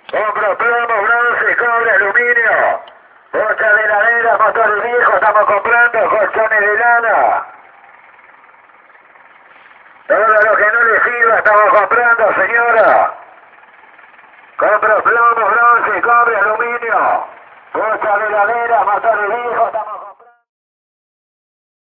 Compro plomo, bronce, cobre, aluminio. Bocha de heladera, motores viejos, estamos comprando colchones de lana. Todo lo que no le sirva estamos comprando, señora. Compro plomo, bronce, cobre, aluminio. Bocha de heladera, motores viejos, estamos